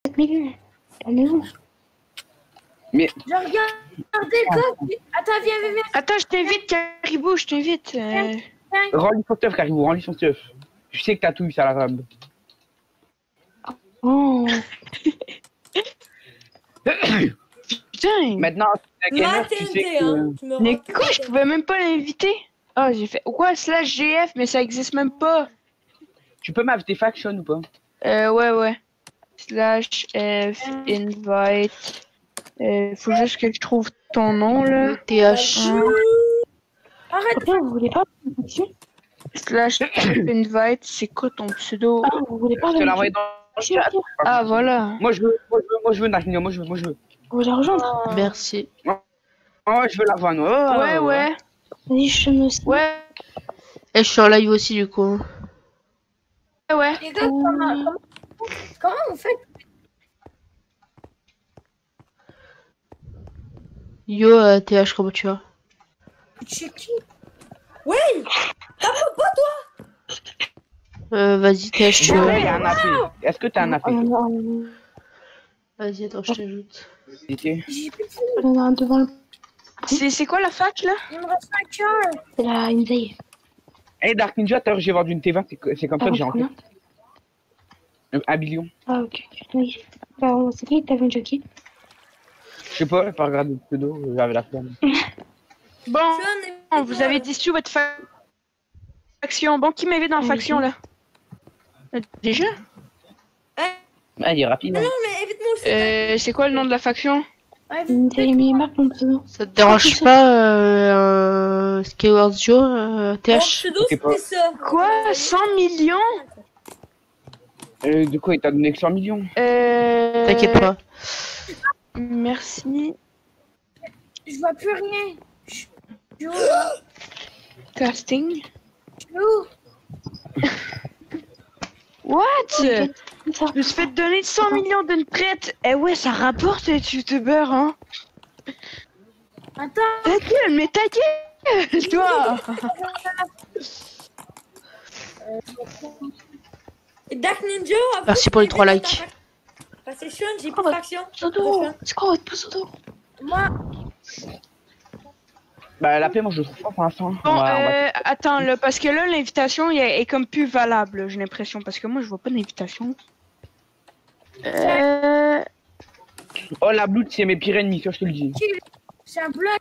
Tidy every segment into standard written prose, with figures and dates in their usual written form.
millions. On est où? Mais. Je regarde le code. Attends, viens. Attends, je t'invite, Caribou, je t'invite. Rends-lui son stuff, Caribou, rends-lui son stuff. Je sais que t'as tout eu, ça la rame. Oh. Putain. Maintenant, la gamer, tu sais que... Mais quoi, je pouvais même pas l'inviter. Oh, j'ai fait quoi /GF, mais ça existe même pas. Tu peux m'inviter Faction ou pas? Ouais. /F invite. Faut juste que je trouve ton nom là. TH. Arrête. Pourquoi vous voulez pas? /F invite, c'est quoi ton pseudo? Ah, vous voulez pas? Je te l'ai envoyé dans le chat. Ah voilà. Moi je veux, Narnia, moi je veux. Vous voulez la rejoindre? Merci. Oh, je veux la voir, non. Ouais. Vas-y, je me aussi. Ouais. Et je suis en live aussi du coup. Ouais. Les gars, comment on fait? Yo, TH, comment tu vas? C'est qui? Oui. T'as pas toi? Vas-y, TH, tu Ouais, vas. il y a un AP. Est-ce que t'as un AP? Vas-y, attends, je t'ajoute. On en a un devant le... C'est quoi la fac là? Il me reste 5 heures. C'est la Inzay. Hey Dark Ninja, tout à l'heure j'ai vendu une T20, c'est comme ça que j'ai en combien? tête. 1 billion. Ah, ok. Oui. Bah, c'est qui? T'as vendu qui? Je sais pas, j'ai pas regardé le pseudo, j'avais la flemme. Bon, vous avez dissous votre faction. Bon, qui m'invite dans la faction là? Déjà? Ah, il est rapide. Non, mais évite-moi aussi. C'est quoi le nom de la faction? Inzay, mais marque mon pseudo. Ça te dérange pas, Skyward Joe, Mon TH? pseudo, c'était ça. Quoi? 100 millions? De quoi il t'a donné que 100 millions? T'inquiète pas. Merci. Je vois plus rien. Je suis où, là? Casting. Je suis où? What? Ça. Je me suis fait donner 100 millions d'une traite. Eh ouais, ça rapporte être youtubeur, hein. Attends. Ta gueule, mais ta gueule, toi. Dark Ninja. Merci pour les 3 likes. Faction, j'ai plus de faction. Pseudo. C'est quoi votre pseudo? Moi, Bah la paix, moi je le trouve pas pour l'instant. Bon, Ouais, attends, là, parce que là, l'invitation est comme plus valable, j'ai l'impression, parce que moi, je vois pas d'invitation. Oh la blood, c'est mes pires ennemis, ça je te le dis. c'est un bloc.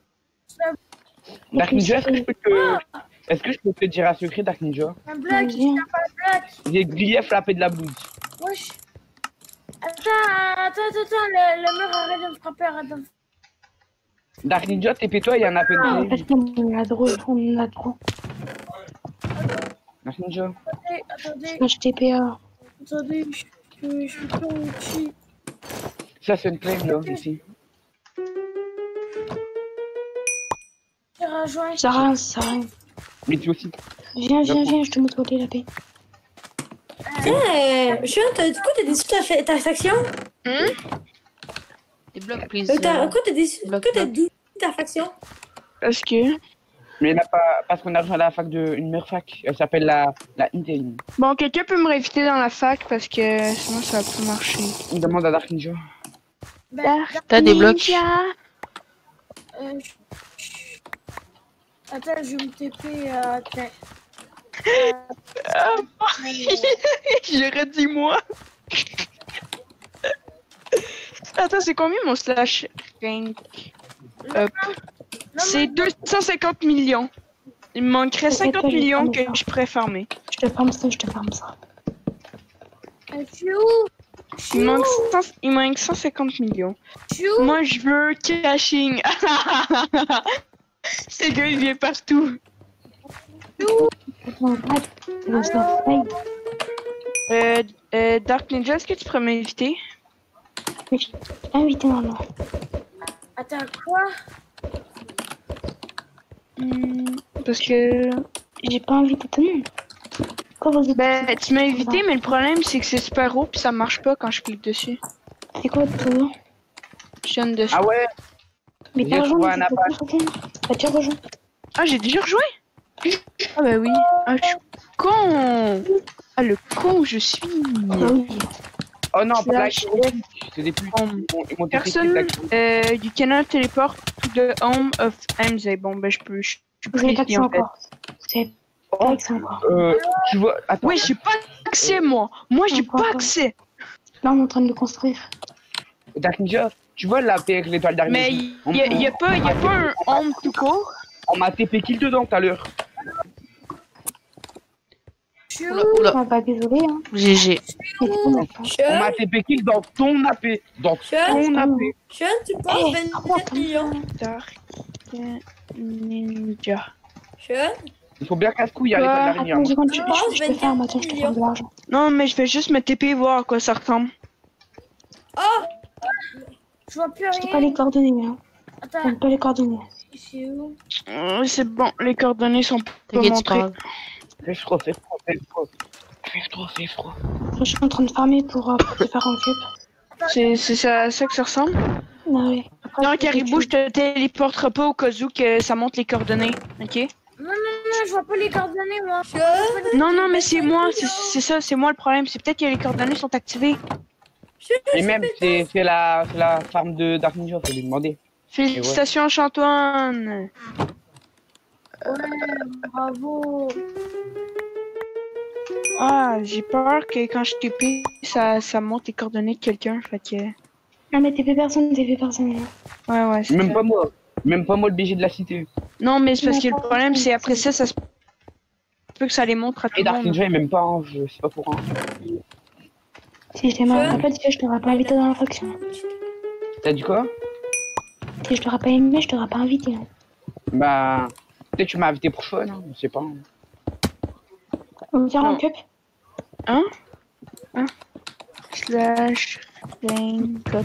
Dark Ninja, est-ce que je peux te dire un secret, Dark Ninja? Un bloc, je tape un bloc. J'ai grief la paix de la blood. Wesh. Attends, le mur arrête de me frapper, arrête de me frapper. Dark Ninja, TP-toi, il y a un appel. Parce qu'on a trop, on a trop. Dark Ninja. Attendez, Slash TPA. attendez, je suis pas ici. Ça c'est une claim là, ici. J'ai rejoint. Ça rien, ça rien. Mais tu aussi. Viens, je te montre la paix. Chien, du coup, t'as déçu ta faction? Des blocs, please. Pourquoi t'as déçu ta faction? Parce que... Mais là, pas parce qu'on a rejoint la fac une meilleure fac. Elle s'appelle la Intel. Bon, quelqu'un peut me réinviter dans la fac, parce que sinon, ça va plus marcher. On demande à Dark Ninja. T'as des blocs? Attends, je vais me TP. Attends. J'aurais dit moi. Attends, c'est combien mon slash rank up? C'est 250 millions. Il me manquerait 50 millions que je pourrais farmer. Je te ferme ça. Je suis où? Il manque 150 millions. Je suis où? Moi, je veux caching. Ce gars, il vient partout. Dark Ninja, est-ce que tu pourrais m'inviter? Invité maman. Attends, quoi? Parce que... J'ai pas invité tout le monde. Quoi vous êtes? Ben, tu m'as invité, mais le problème, c'est que c'est super haut, puis ça marche pas quand je clique dessus. C'est quoi votre pseudo? Je viens de... Ah ouais? Mais t'as rejoint, t'as déjà rejoint. Ah, j'ai déjà rejoint? Ah bah oui. Ah, je suis con. Ah, le con je suis. Ah oui. Oh non, pas la Slash c'est des putes. home. Ils m'ont Personne, you cannot teleport to the home of MZ. Bon, ben, je suis Vous avez pas pris accès en fait. encore. Vous avez pas accès encore. Tu vois, attends. Ouais, j'ai pas accès, moi. Moi, j'ai Encore, pas encore. accès. Là, on est en train de le construire. Dark Ninja, tu vois la paix avec l'étoile d'araignée. Mais y a pas un home tout court. On m'a TP kill dedans tout à l'heure. Je suis Oula, où? oula. Ah bah désolé hein. GG. Mais c'est bon, On Sean, m'a TP kill dans ton AP. Dans ton AP. Sean, tu penses 27 millions? Dark Ninja. Sean, Il faut bien casse-couille, il y a l'étoile d'araignée. Attends une seconde, Tu je penses peux faire, moi, tiens, je te 24 fais de l'argent. Non, mais je vais juste me TP voir à quoi ça ressemble. oh, Je vois plus Je t'ai pas rien. les coordonnées, hein. Je Attends, donne pas les coordonnées. je suis où? C'est bon, les coordonnées sont pas T'inquiète, c'est pas montrées. grave. Fais froid, fais froid, fais froid. Fais froid, fais froid. Je suis en train de farmer pour te faire un cube. C'est ça que ça ressemble? Ah ouais. Après, Non, je fais Caribou, des je te téléporterai pas au cas où que ça monte les coordonnées, ok? Non, je vois pas les coordonnées, moi. Sean, Non, non, mais c'est moi, c'est ça, c'est moi le problème. C'est peut-être que les coordonnées sont activées. Et même, c'est la farm de Dark Ninja, faut lui demander. Félicitations, Chantoine! Ouais, bravo. Ah, j'ai peur que quand je TP, ça monte les coordonnées de quelqu'un, fait que... Non mais t'es personne, hein. Ouais, c'est Même ça. pas moi. Même pas moi le BG de la cité. Non, mais c'est parce que le problème, c'est après ça se peut que ça les montre à tout Et le Dark monde. Ninja, il m'aime pas, hein, je sais pas pourquoi. Si je t'aimerais pas dit que je t'aurais pas invité dans la faction. T'as dit quoi? Si je t'aurais pas aimé, je t'aurais pas invité. Hein. Bah, peut-être tu m'as invité pour fun, hein, je sais pas. On me tire Non. en cup. Hein? Slash flame cup.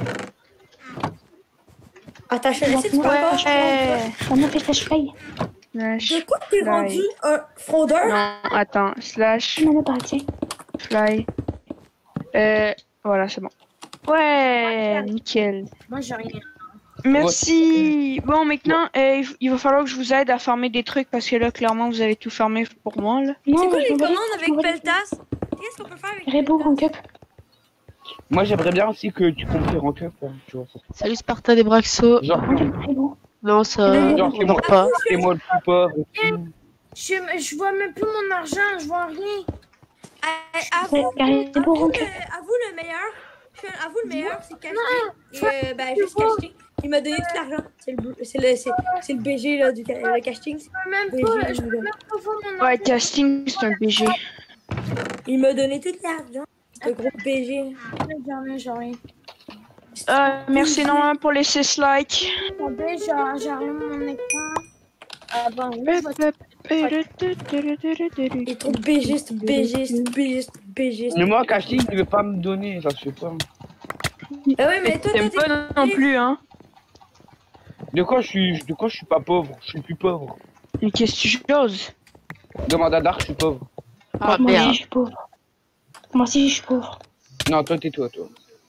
attends, je sais tu peux pas. Ouais. On a fait slash fly. Slash De quoi t'es fly. rendu un fraudeur? Non, attends. Slash On en a pas, tiens. fly. Voilà, c'est bon. Ouais, nickel. Moi, j'ai rien. Merci. Bon, maintenant, il va falloir que je vous aide à farmer des trucs parce que là, clairement, vous avez tout farmé pour moi, là. Non, C'est quoi je les m'en vais. commandes avec Peltas? Qu'est-ce qu'on peut faire avec Rebo en cup. Moi, j'aimerais bien aussi que tu comptes en cup, hein, tu vois. Salut Sparta des Braxos. Genre, En cup, Rebo. Non, ça. genre c'est moi, pas. c'est moi le plus pauvre. Je vois même plus mon argent, je vois rien. Rebo en cup. Avoue le meilleur. Avoue le meilleur, c'est Casting. Ben, juste Casting. Il m'a donné tout l'argent. C'est le BG là, le Casting. Je peux même BG, pas, il je me peux donne. même pas voir mon Ouais, casting, c'est un BG. Il m'a donné tout l'argent. C'est un gros BG. argent. J'ai rien. Merci énormément pour les 6 likes. Attendez, j'arrive mon écran. Ah bon, oui, je vois Il est trop BG, c'est BG, c'est BG, c'est BG. Mais moi, Casting, il veut pas me donner, ça se fait pas. Ah ouais, mais toi, T'aimes pas non plus, hein? De quoi je suis pas pauvre? Je suis le plus pauvre. Mais qu'est-ce que tu choses? Demande à Dark, je suis pauvre. Ah Moi aussi, merde. je suis pauvre. Moi aussi, je suis pauvre. Non, toi, tais-toi, toi.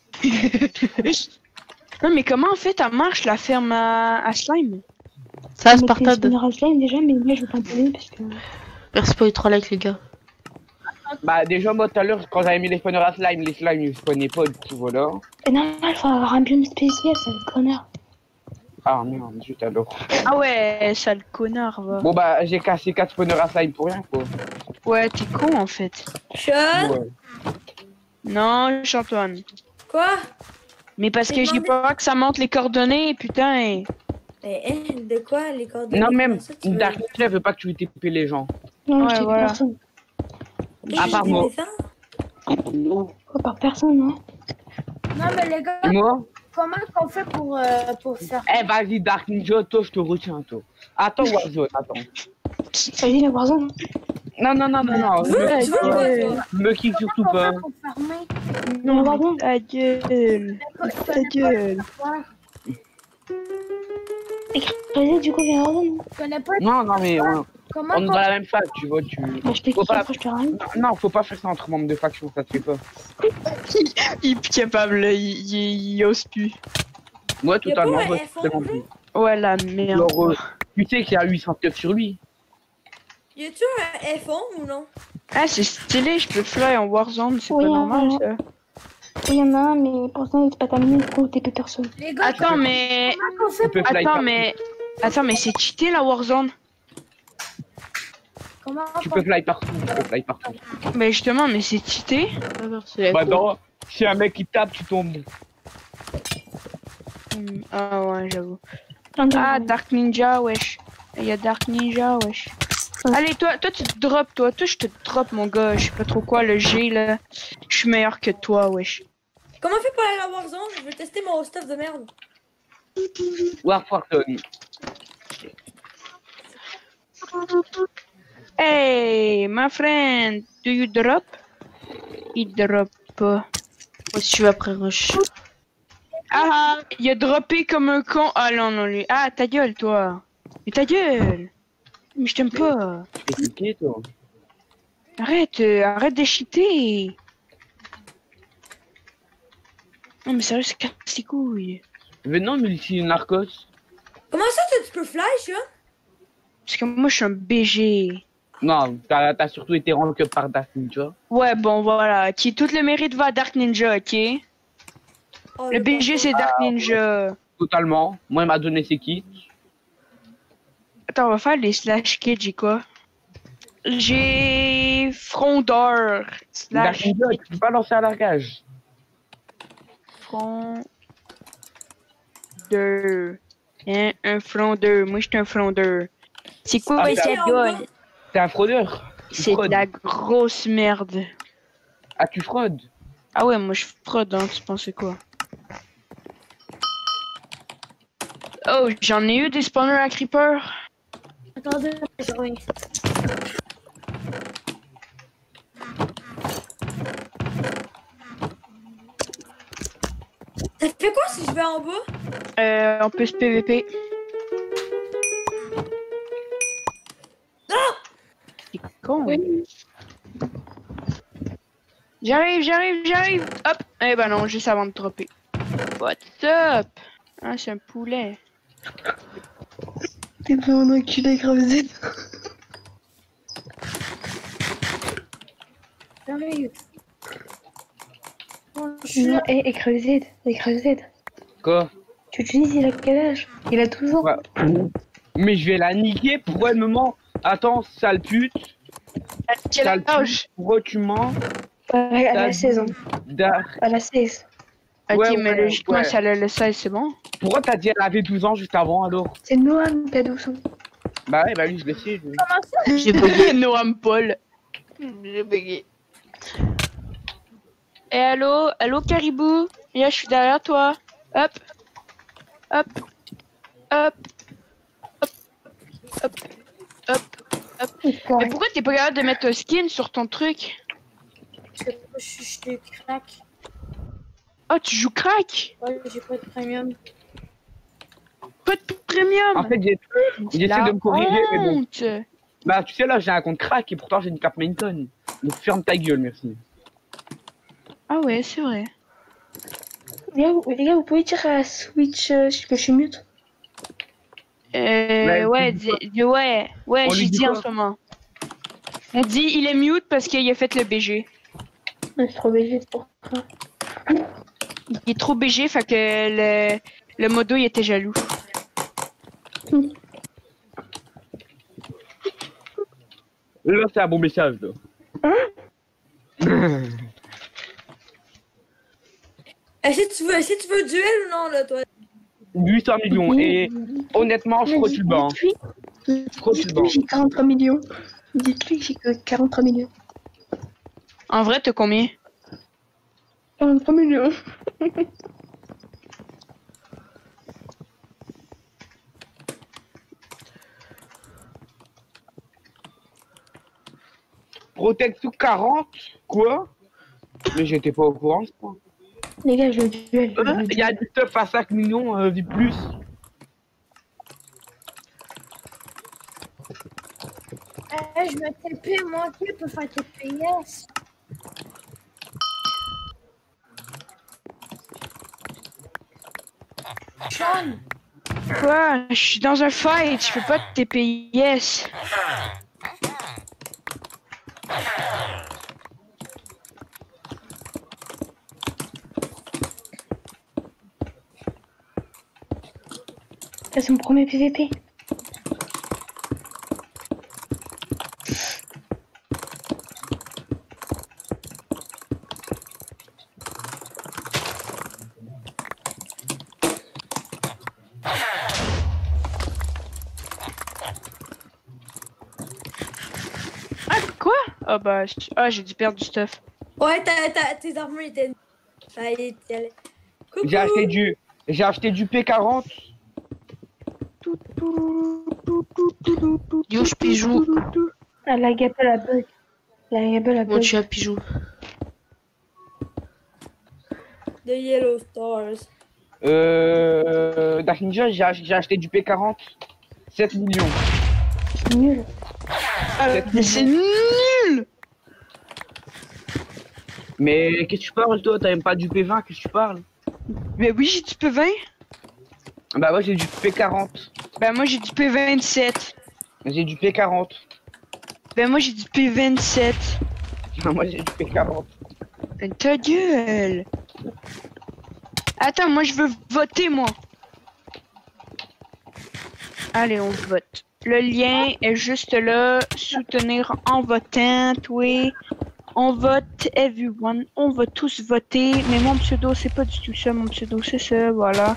Non, mais comment en fait ça marche la ferme à slime? Ça, Mais Sparta. c'est une slime déjà, mais moi, je veux pas me donner parce que. Merci pour les 3 likes, les gars. Bah, déjà, moi, tout à l'heure, quand j'avais mis les spawners à slime, les slimes, ils spawnaient pas, du coup, voilà. C'est normal, faut avoir un biome spécial, c'est un connard. Ah, merde, juste alors. Ah ouais, sale connard, va. Bon, bah, j'ai cassé 4 spawners à slime pour rien, quoi. Ouais, t'es con en fait. Sean? Ouais. Non, Chantoine. Quoi? Mais parce que j'ai peur que ça monte les coordonnées, putain. De quoi les coordonnées? Non, même, Ça, tu veux- Dark Ninja veut pas que tu TP les gens. Non, Ouais, je dis voilà. personne. À part moi. Quoi, par personne, hein. Non, mais les gars, Et moi? comment qu'on fait pour faire Eh, vas-y, Dark Ninja, toi, je te retiens, toi. Attends, Warzone, attends. Vas-y, la Warzone. Non, Tu veux me kick surtout pas. pour farmer? Non, la Warzone. Ta gueule. Ta gueule. Vas-y, du coup, viens la Warzone. Je connais pas Non, mais comment on est dans la même fac, tu vois, tu... Bah, je te Faut kiffe, pas- après, je te ramène. Non, faut pas faire ça entre membres de faction, ça se fait pas. Il est plus capable, là, il ose plus. Moi, Y'a pas totalement, un moi, F11, totalement là? plus. Ouais, la merde. Genre, tu sais qu'il y a 800 keufs sur lui. Y a-tu un F11 ou non? Ah, c'est stylé, je peux fly en Warzone, c'est Oui, pas hein, normal voilà. ça. Il y en a un, mais pour l'instant, c'est pas terminé, du coup, TP personne. Les gars, Attends, mais... comment on fait Tu peux pour... fly Attends, partout. mais... Attends, mais c'est cheaté la Warzone. Comment Tu peux fly partout, tu peux fly partout. Mais justement, mais c'est cheaté. Ah non, c'est la Bah cour. non, si un mec qui tape, tu tombes. Ah ouais, j'avoue. Ah, Dark Ninja, wesh. Il y a Dark Ninja, wesh. Allez, toi tu te drops, toi je te drop, mon gars. Je sais pas trop quoi, le G, là. Je suis meilleur que toi, wesh. Comment on fait pour aller à Warzone? Je veux tester mon stuff de merde. Warzone. Hey, my friend, do you drop? Il drop pas. Moi, si tu vas après Rush. Ah, il a droppé comme un con. Ah non, non, lui. Ah, ta gueule, toi. Mais ta gueule. Mais je t'aime pas. Tu fais cliquer, toi. Arrête, arrête de cheater. Non, mais sérieux, c'est casse les couilles. Venons multi-narcos. Comment ça, tu peux fly, tu vois? Parce que moi, je suis un BG. Non, t'as surtout été rank up par Daphne, tu vois. Ouais, bon, voilà. Qui tout le mérite va à Dark Ninja, ok? Oh, Le BG, c'est Dark Ninja. Totalement. Moi, il m'a donné ses kits. Attends, on va faire les slash kids, j'ai quoi? J'ai frondeur. Dark Slash Ninja, tu peux pas lancer à largage. frondeur. Hein, un frondeur. Moi, je suis un frondeur. C'est quoi Ah, cette gueule? T'es un fraudeur. Tu C'est de fraudes. la grosse merde. Ah, tu fraudes. Ah ouais, moi je fraude, hein, tu pensais quoi? Oh, j'en ai eu des spawners à creeper. Attendez, je reviens. Ça fait quoi si je vais en bas? On peut se PVP. C'est con. J'arrive. Hop. Eh ben non, juste avant de dropper. What's up? Ah, c'est un poulet. T'es pas un enculé, Graveside. J'arrive. Bon, je suis Non, là. et Graveside. Quoi? Tu te dis, il a quel âge? Il a 12 ans. Ouais. Mais je vais la niquer. Pourquoi elle me ment? Attends, sale pute. Quel Sale âge? pute. Pourquoi tu mens? Elle a 16 ans. Dark. Elle a 16. Ok, Ouais, mais ouais, logiquement, ouais. si elle a le 16, c'est bon. Pourquoi t'as dit elle avait 12 ans juste avant alors? C'est Noam qui a 12 ans. Bah ouais, bah lui, je le sais. lui. J'ai bugué. Noam Paul. J'ai bugué. Eh, allô Caribou? Yeah, je suis derrière toi. Hop. Hop. Hop. Hop. Hop. Hop. Hop. Mais pourquoi t'es pas capable de mettre un skin sur ton truc? Je te craque. Oh, tu joues crack? Ouais, j'ai pas de premium. Pas de premium? En fait, il essaie de me corriger, mais bon. honte. Bah, tu sais, là, j'ai un compte crack et pourtant j'ai une carte Mainton. Donc ferme ta gueule, merci. Ah ouais, c'est vrai. Les gars, vous pouvez dire à Switch que je suis mute? Ouais, ouais, On lui j'ai dit dit en quoi? ce moment. On dit il est mute parce qu'il a fait le BG. Ouais, c'est trop BG pour ça. Il est trop BG, fait que le modo il était jaloux. Là, c'est un bon message, là. Si tu veux duel ou non, là, toi? 800 millions. Et honnêtement, je crois que tu le bats. hein. Je crois que tu le bats. Dites-lui que j'ai 43 millions. Dites-lui que j'ai que 43 millions. En vrai, t'as combien? 43 millions. Protect sous 40? Quoi? Mais j'étais pas au courant, je crois. Les gars, je le duel. Il y a du stuff à 5 millions, vu plus. Je me TP, moi, qui peut faire TP, yes. Sean, Quoi? Je suis dans un fight, je peux pas te TP yes. Ça, c'est mon premier PVP. Ah, quoi? Ah bah, j'ai dû perdre du stuff. Ouais, tes armures étaient... Ah, il était... Coucou. J'ai acheté du P40. Yo, je pijou. Ah, la gapelle a bug. La gapelle a Mon bug. chat pijou. The Yellow Stars. Dark Ninja, j'ai acheté du P40. 7 millions. C'est nul. Mais c'est nul! Mais qu'est-ce que tu parles, toi? T'as même pas du P20, qu'est-ce que tu parles? Mais oui, j'ai du P20. Bah, moi, j'ai du P40. Bah, moi, j'ai du P27. J'ai du P40. Bah, moi, j'ai du P27. Moi, j'ai du P40. Ta gueule! Attends, moi, je veux voter, moi. Allez, on vote. Le lien est juste là. Soutenir en votant, oui. On vote everyone. On va tous voter. Mais mon pseudo, c'est pas du tout ça. Mon pseudo, c'est ça. Voilà.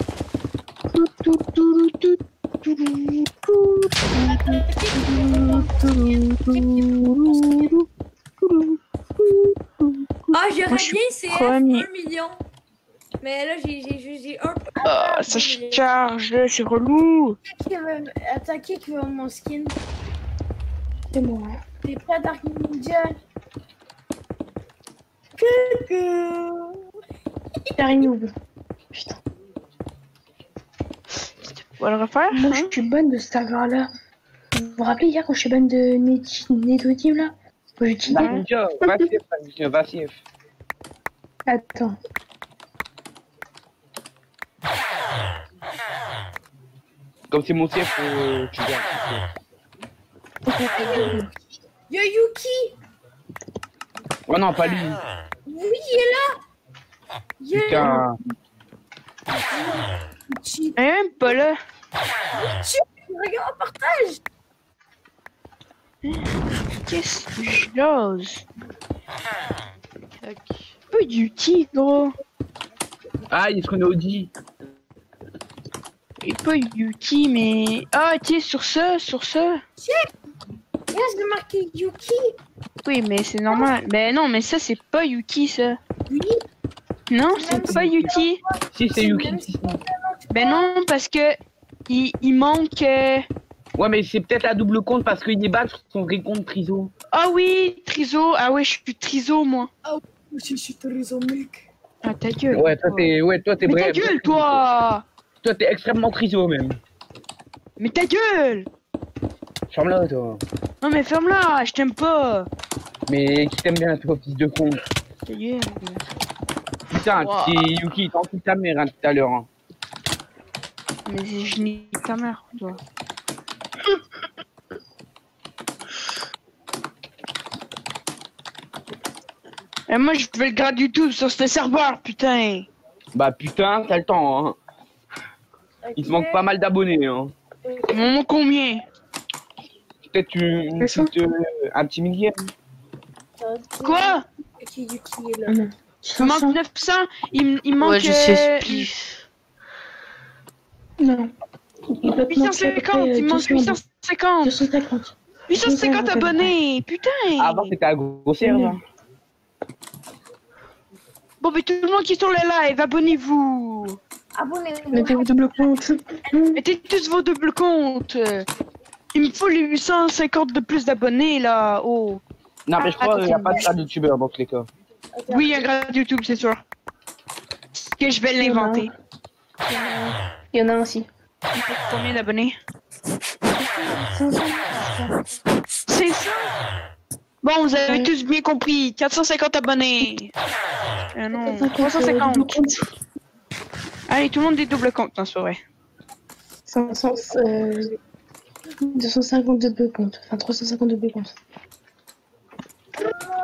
Ah, j'aurais Moi, je suis bien CF premier. 1 million. Mais là, j'ai un... Ah, ça charge, là, c'est relou. Attends, qui veut mon skin? C'est moi. T'es prêt, Dark Ninja? Coucou! Terry Noob. Putain. On va le refaire? Moi, hein? je suis bonne de cette là. Vous vous rappelez hier quand je suis bonne de Netotime là? Quand je dis Dark Ninja, va CF. Attends. Comme c'est mon CF, tu gagnes. Yo, Yuki! Oh non, pas lui. Oui, il est là! Il est là! Putain. Cheat. Elle est même pas là. Regarde, partage! Qu'est-ce que je j'ose? Pas du gros. Ah, il se connaît Audi. Et pas Yuki, mais... Ah, tiens, sur ça. Yes, j'ai marqué Yuki! Oui, mais c'est normal. Mais non, mais ça, c'est pas Yuki, ça. Oui! Non, c'est pas Yuki. Si, c'est Yuki. Ben non, parce que... Il manque... Ouais, mais c'est peut-être à double compte parce qu'il est bas sur son vrai compte Triso. Ah oui, Triso. Ah ouais, je suis Triso, moi. Je suis raison, mec. Ah, ta gueule. Ouais, toi, t'es Mais ta vrai. gueule, toi! Toi, t'es extrêmement Triso, même. Mais ta gueule! Ferme-la, toi. Non, mais ferme-la, je t'aime pas. Mais qui t'aime bien, toi, fils de con. Ta gueule. Putain, Wow. c'est Yuki, t'en fous ta mère, hein, tout à l'heure. Hein. Mais je n'ai ta mère, toi. Et moi, je fais le grade YouTube sur ce serveur, putain. Bah, putain, t'as le temps, hein. Il te manque pas mal d'abonnés, hein. Il m'en manque combien? Peut-être un petit millier. Quoi? Yuki est là. Ah non. Il manque 900. Il manque... Ouais, je sais, spliff. Non. Il doit te manquer à peu 850, près, il manque 850. 250. 850 abonnés, putain. Avant, c'était à grossière, là. Bon, mais tout le monde qui est sur le live, abonnez-vous. Abonnez-vous. Mettez vos double compte. Mettez tous vos doubles comptes. Il me faut les 850 de plus d'abonnés, là. Oh. Non, mais je crois qu'il n'y a pas de grade youtubeur dans tous les cas. Oui, il y a un grade YouTube, c'est sûr. Que je vais l'inventer. Il y en a un aussi. Combien d'abonnés? 500. C'est ça. Bon, vous avez tous bien compris. 450 abonnés. Non, 350. double compte. Allez, tout le monde des doubles comptes, non, c'est vrai. 500, 250 double compte. Enfin, 350 double compte.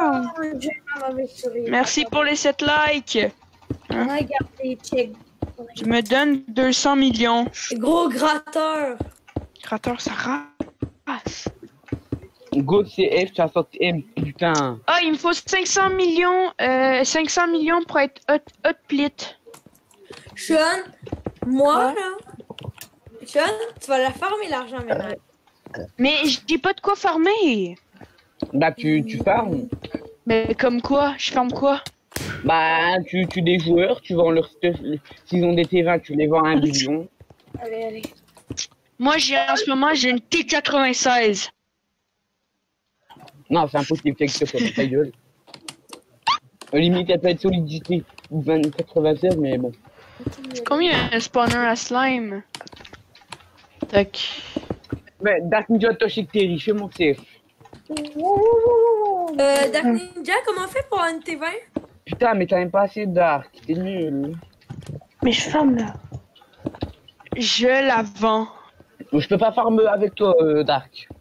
Merci pour les 7 likes. Regardez, check. Tu me donnes 200 millions. Gros gratteur. Créateur, ça rase. Go CF, tu as sorti M, putain. Ah, il me faut 500 millions pour être hot plit. Sean, moi, là. Sean, tu vas la farmer l'argent maintenant. Mais j'ai pas de quoi farmer. Bah, tu farmes. Mais comme quoi? Je farme quoi? Bah, tu des joueurs, tu vends leur stuff. S'ils ont des terrains, tu les vends à 1 million. Allez. Moi, en ce moment, j'ai une T96. Non, c'est impossible, c'est que ça, ta gueule. Limite, elle peut être solidité 96, mais bon. Combien un spawner à slime? Tac. Mais Dark Ninja Toshik Terry, fais mon CF. Dark Ninja, comment on fait pour avoir une T20? Putain, mais t'as même pas assez de Dark, t'es nul. Mais je farme là. Je la vends. Je peux pas farmer avec toi, Dark.